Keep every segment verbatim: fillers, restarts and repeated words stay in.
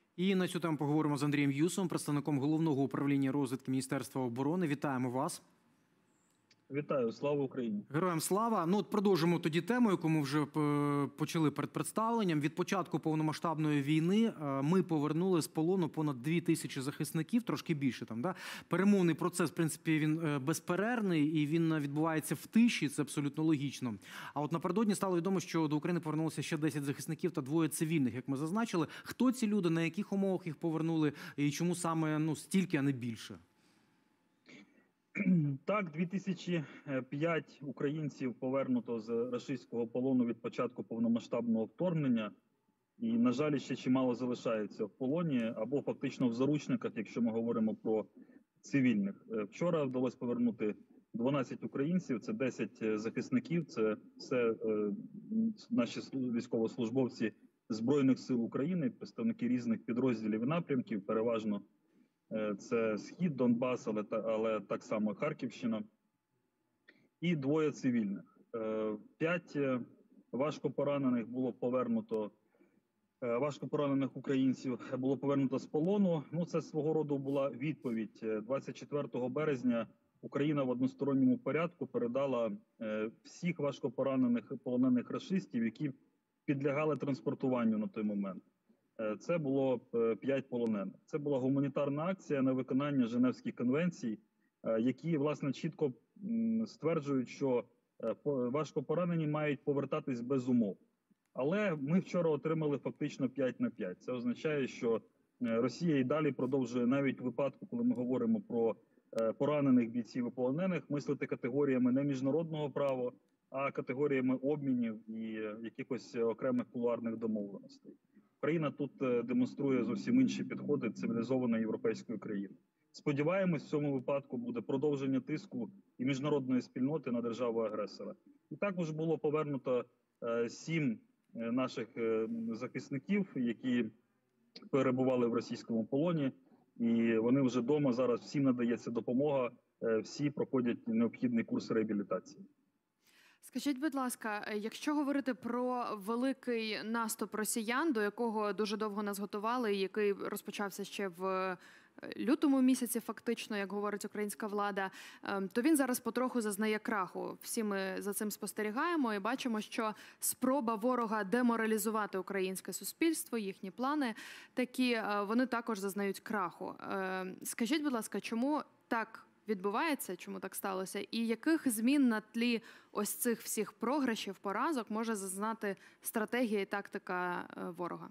І на цю тему поговоримо з Андрієм Юсовим, представником Головного управління розвідки Міністерства оборони. Вітаємо вас. Вітаю, слава Україні. Героям слава. Ну, от продовжимо тоді тему, яку ми вже почали перед представленням. Від початку повномасштабної війни ми повернули з полону понад дві тисячі захисників, трошки більше там, да? Перемовний процес, в принципі, він безперервний і він відбувається в тиші, це абсолютно логічно. А от напередодні стало відомо, що до України повернулося ще десять захисників та двоє цивільних, як ми зазначили. Хто ці люди, на яких умовах їх повернули і чому саме, ну, стільки, а не більше? Так, дві тисячі п'ять українців повернуто з рашистського полону від початку повномасштабного вторгнення. І, на жаль, ще чимало залишається в полоні або фактично в заручниках, якщо ми говоримо про цивільних. Вчора вдалося повернути дванадцять українців, це десять захисників, це все е, наші військовослужбовці Збройних сил України, представники різних підрозділів і напрямків, переважно це Схід, Донбас, але, але так само Харківщина. І двоє цивільних. П'ять важко поранених було повернуто, важко поранених українців було повернуто з полону. Ну, це свого роду була відповідь. двадцять четвертого березня Україна в односторонньому порядку передала всіх важко поранених полонених рашистів, які підлягали транспортуванню на той момент. Це було п'ять полонених. Це була гуманітарна акція на виконання Женевських конвенцій, які, власне, чітко стверджують, що важко поранені мають повертатись без умов. Але ми вчора отримали фактично п'ять на п'ять. Це означає, що Росія і далі продовжує, навіть у випадку, коли ми говоримо про поранених бійців і полонених, мислити категоріями не міжнародного права, а категоріями обмінів і якихось окремих кулуарних домовленостей. Україна тут демонструє зовсім інші підходи цивілізованої європейської країни. Сподіваємось, в цьому випадку буде продовження тиску і міжнародної спільноти на державу-агресора. І також було повернуто сім наших захисників, які перебували в російському полоні. І вони вже вдома, зараз всім надається допомога, всі проходять необхідний курс реабілітації. Скажіть, будь ласка, якщо говорити про великий наступ росіян, до якого дуже довго нас готували, і який розпочався ще в лютому місяці фактично, як говорить українська влада, то він зараз потроху зазнає краху. Всі ми за цим спостерігаємо і бачимо, що спроба ворога деморалізувати українське суспільство, їхні плани такі, вони також зазнають краху. Скажіть, будь ласка, чому так відбувається, чому так сталося, і яких змін на тлі ось цих всіх програшів, поразок може зазнати стратегія і тактика ворога?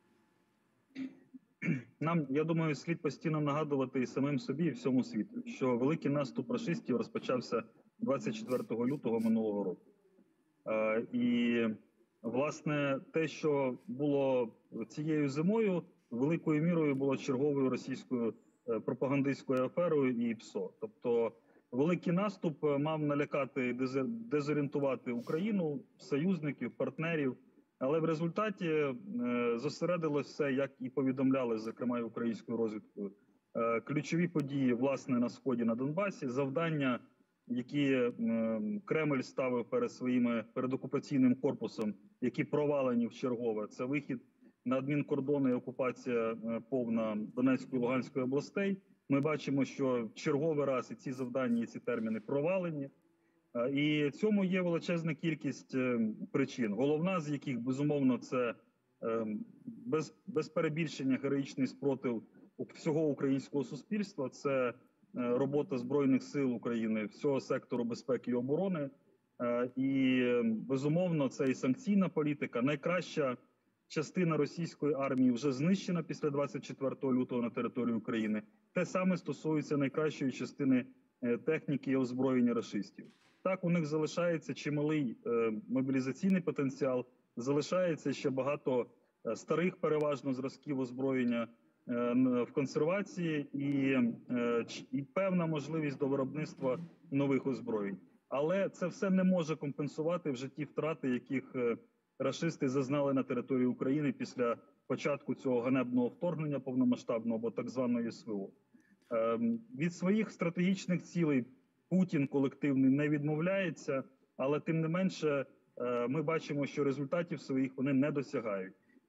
Нам, я думаю, слід постійно нагадувати і самим собі, і всьому світу, що великий наступ рашистів розпочався двадцять четвертого лютого минулого року. І, власне, те, що було цією зимою, великою мірою було черговою російською пропагандистською аферою і ПСО. Тобто великий наступ мав налякати і дезорієнтувати Україну, союзників, партнерів, але в результаті зосередилось все, як і повідомляли, зокрема і українською розвідкою, ключові події, власне, на Сході, на Донбасі, завдання, які Кремль ставив перед своїми, перед окупаційним корпусом, які провалені в чергове, це вихід на адмінкордони і окупація повна Донецької і Луганської областей. Ми бачимо, що в черговий раз і ці завдання, і ці терміни провалені. І цьому є величезна кількість причин. Головна з яких, безумовно, це без, без перебільшення героїчний спротив всього українського суспільства. Це робота Збройних сил України, всього сектору безпеки і оборони. І, безумовно, це і санкційна політика. Найкраща частина російської армії вже знищена після двадцять четвертого лютого на території України. Те саме стосується найкращої частини техніки і озброєння рашистів. Так, у них залишається чималий е, мобілізаційний потенціал, залишається ще багато старих переважно зразків озброєння е, в консервації і, е, і певна можливість до виробництва нових озброєнь. Але це все не може компенсувати в житті втрати, яких е, рашисти зазнали на території України після початку цього ганебного вторгнення повномасштабного або так званої СВО. Е, від своїх стратегічних цілей Путін колективний не відмовляється, але тим не менше ми бачимо, що результатів своїх вони не досягають.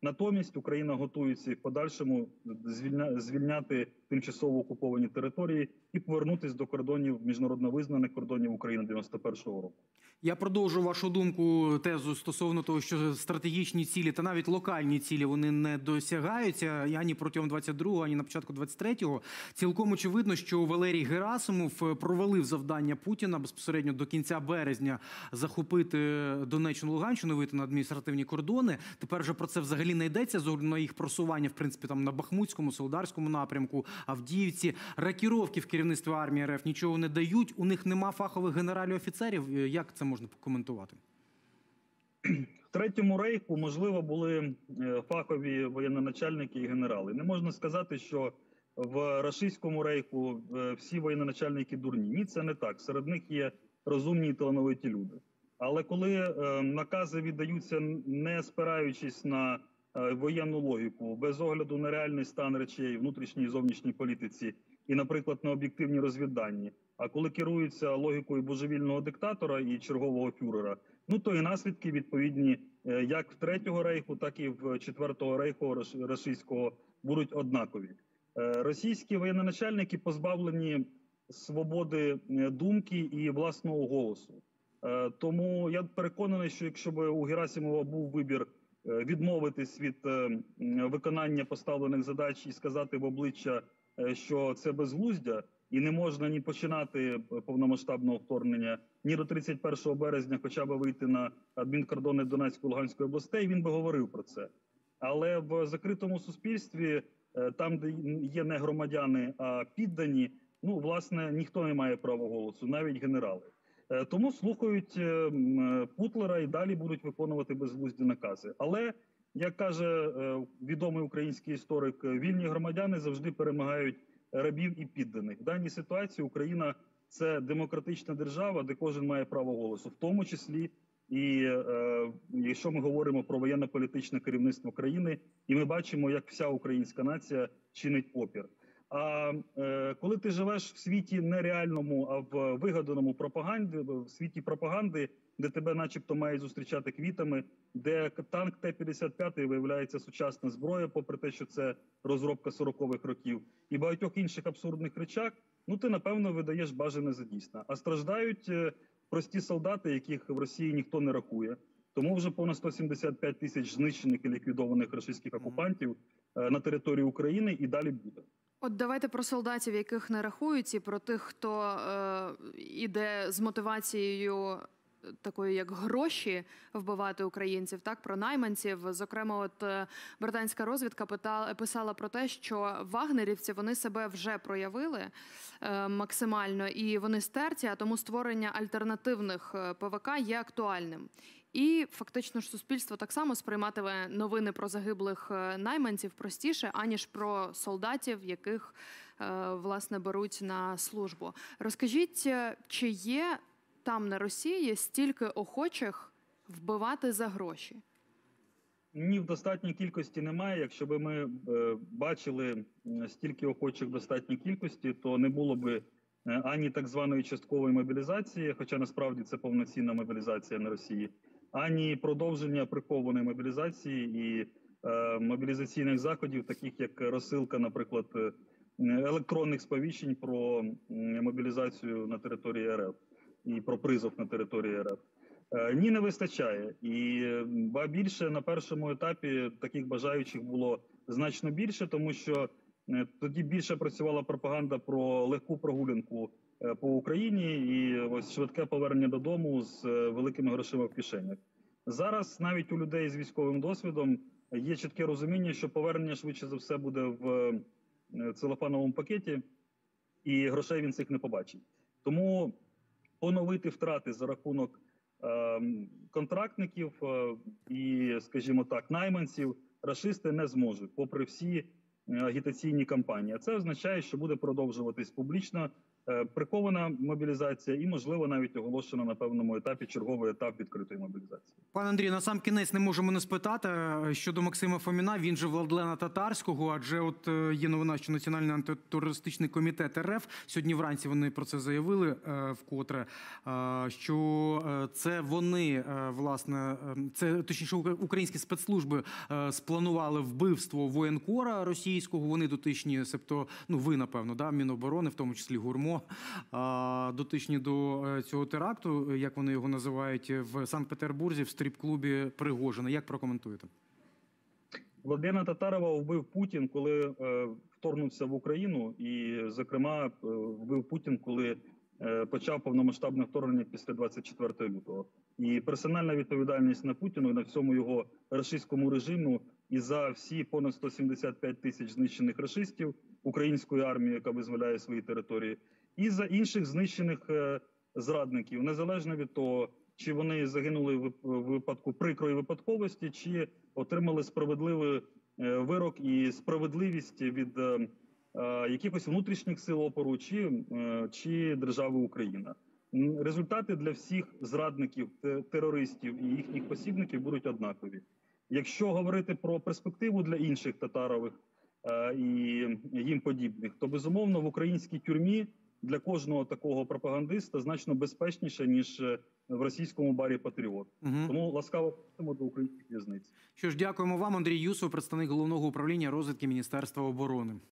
Натомість Україна готується і в подальшому звільня, звільняти тимчасово окуповані території і повернутися до кордонів, міжнародно визнаних кордонів України дев'яносто першого року. Я продовжу вашу думку, тезу стосовно того, що стратегічні цілі та навіть локальні цілі вони не досягаються ані протягом двадцять другого, ані на початку двадцять третього. Цілком очевидно, що Валерій Герасимов провалив завдання Путіна безпосередньо до кінця березня захопити Донеччину, Луганщину, вийти на адміністративні кордони. Тепер же про це взагалі не йдеться з огляду на їх просування, в принципі, там на Бахмутському, Солидарському напрямку, Авдіївці. Рокіровки в керівництві армії РФ нічого не дають, у них нема фахових генералів-офіцерів. Як це можна покоментувати? В Третьому рейху, можливо, були фахові воєнноначальники і генерали. Не можна сказати, що в рашистському рейху всі воєнноначальники дурні. Ні, це не так. Серед них є розумні і талановиті люди. Але коли накази віддаються, не спираючись на воєнну логіку, без огляду на реальний стан речей, внутрішній і зовнішній політиці і, наприклад, на об'єктивні розвіддані, а коли керуються логікою божевільного диктатора і чергового фюрера, ну то і наслідки відповідні як в Третього рейху, так і в Четвертого рейху рашистського будуть однакові. Російські воєнноначальники позбавлені свободи думки і власного голосу. Тому я переконаний, що якщо б у Герасимова був вибір відмовитись від виконання поставлених задач і сказати в обличчя, що це безглуздя, і не можна ні починати повномасштабного вторгнення, ні до тридцять першого березня хоча б вийти на адмінкордони Донецької, Луганської областей, він би говорив про це. Але в закритому суспільстві, там, де є не громадяни, а піддані, ну, власне, ніхто не має права голосу, навіть генерали. Тому слухають Путлера і далі будуть виконувати безглузді накази. Але, як каже відомий український історик, вільні громадяни завжди перемагають рабів і підданих. В даній ситуації Україна – це демократична держава, де кожен має право голосу, в тому числі і е, якщо ми говоримо про воєнно-політичне керівництво країни, і ми бачимо, як вся українська нація чинить опір. А е, коли ти живеш в світі не реальному, а в вигаданому пропаганді, в світі пропаганди, де тебе начебто мають зустрічати квітами, де танк Т п'ятдесят п'ять виявляється сучасна зброя, попри те, що це розробка сорокових років, і багатьох інших абсурдних речах, ну ти, напевно, видаєш бажане за дійсне. А страждають прості солдати, яких в Росії ніхто не рахує. Тому вже понад сто сімдесят п'ять тисяч знищених і ліквідованих російських окупантів на території України і далі буде. От давайте про солдатів, яких не рахують, і про тих, хто е, іде з мотивацією такою, як гроші, вбивати українців, так, про найманців. Зокрема, от е, британська розвідка питала, писала про те, що вагнерівці, вони себе вже проявили е, максимально, і вони стерті, а тому створення альтернативних ПВК є актуальним. І фактично ж суспільство так само сприйматиме новини про загиблих найманців простіше, аніж про солдатів, яких, власне, беруть на службу. Розкажіть, чи є там на Росії стільки охочих вбивати за гроші? Ні, в достатній кількості немає. Якщо б ми бачили стільки охочих в достатній кількості, то не було б ані так званої часткової мобілізації, хоча насправді це повноцінна мобілізація на Росії, ані продовження прихованої мобілізації і е, мобілізаційних заходів, таких як розсилка, наприклад, електронних сповіщень про мобілізацію на території РФ і про призов на території РФ. Е, ні, не вистачає. І ба більше, на першому етапі таких бажаючих було значно більше, тому що тоді більше працювала пропаганда про легку прогулянку по Україні і ось швидке повернення додому з великими грошима в кишенях. Зараз навіть у людей з військовим досвідом є чітке розуміння, що повернення швидше за все буде в целофановому пакеті, і грошей він цих не побачить. Тому поновити втрати за рахунок е, контрактників е, і, скажімо так, найманців рашисти не зможуть, попри всі агітаційні кампанії. А це означає, що буде продовжуватись публічна е, прихована мобілізація і, можливо, навіть оголошена на певному етапі черговий етап відкритої мобілізації. Пане Андрію, на сам кінець не можемо не спитати щодо Максима Фоміна. Він же Владлена Татарського, адже от є новина, що Національний антитерористичний комітет РФ, сьогодні вранці вони про це заявили вкотре, що це вони, власне, це, точніше, українські спецслужби спланували вбивство воєнкора російського, вони дотичні, себто, ну ви, напевно, да, Міноборони, в тому числі ГУРМО, дотичні до цього теракту, як вони його називають, в Санкт-Петербурзі, в стріп-клубі Пригожина. Як прокоментуєте? Владлена Татарова вбив Путін, коли е, вторгнувся в Україну, і, зокрема, е, вбив Путін, коли е, почав повномасштабне вторгнення після двадцять четвертого лютого. І персональна відповідальність на Путіну і на всьому його рашистському режиму і за всі понад сто сімдесят п'ять тисяч знищених рашистів української армії, яка визволяє свої території, і за інших знищених е, зрадників, незалежно від того, чи вони загинули в випадку прикрої випадковості, чи отримали справедливий вирок і справедливість від е, якихось внутрішніх сил опору, чи, е, чи держави Україна. Результати для всіх зрадників, терористів і їхніх посібників будуть однакові. Якщо говорити про перспективу для інших татарових е, і їм подібних, то, безумовно, в українській тюрмі для кожного такого пропагандиста значно безпечніше, ніж в російському барі «Патріот». Угу. Тому ласкаво просимо до українських в'язниць. Що ж, дякуємо вам, Андрій Юсов, представник Головного управління розвідки Міністерства оборони.